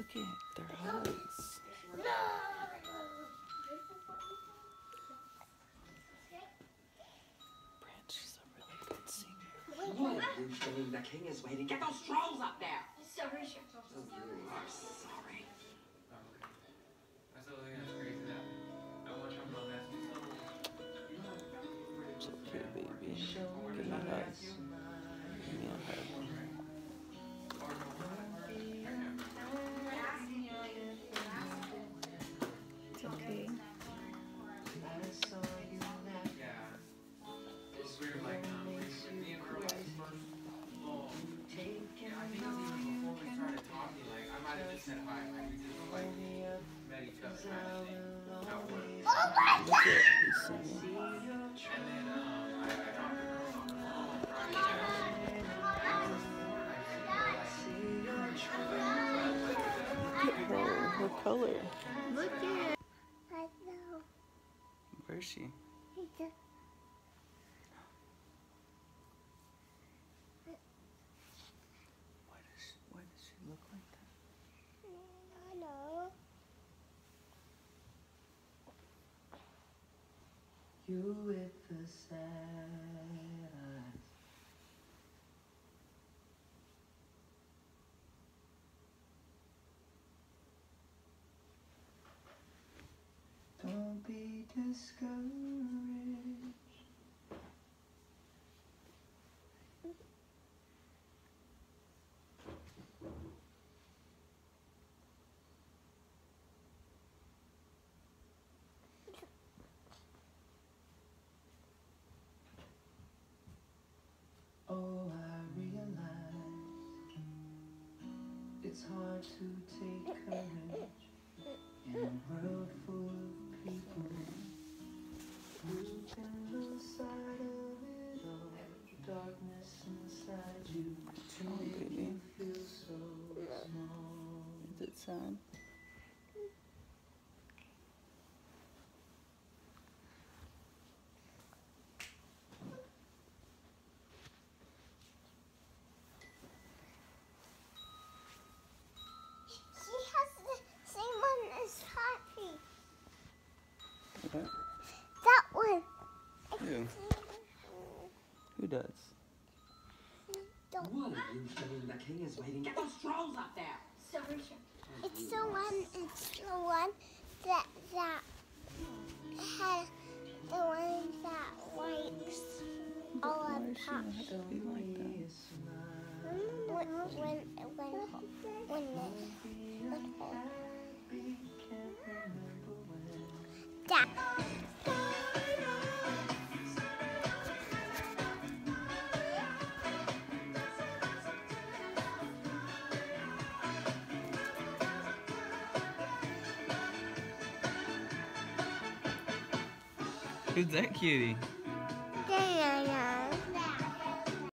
Look at their hugs. Branch is a really good singer. What? The king is waiting. Get those trolls up there. Sorry, sure. I'm sorry. I still think it's crazy that I watch him on that. It's okay, baby. Give me hugs. Give me a hug. It's okay. Yeah. It was weird, like, me and her, like, well, yeah, I think it was even before we started talking, like, I might have just said hi, like, we just, like, met each other kind of thing at work. Look at he's singing. And then, I talked to her on the phone on Friday. Look at her color. Look at Where is she? Why does she look like that? I know. You with the sad eyes. Don't be discouraged. Oh, I realize it's hard to take courage in a world full of people who can lose sight of it all. Darkness inside you to make baby. you feel so small. Is it sad? She has the same one as Poppy. What? That one. Who? Who does? What are you doing? The king is waiting. Get those trolls up there. Sorry, sure. It's the one that had the one that likes all Why of does she Pop. have to be like that? Dad. Who's that cutie?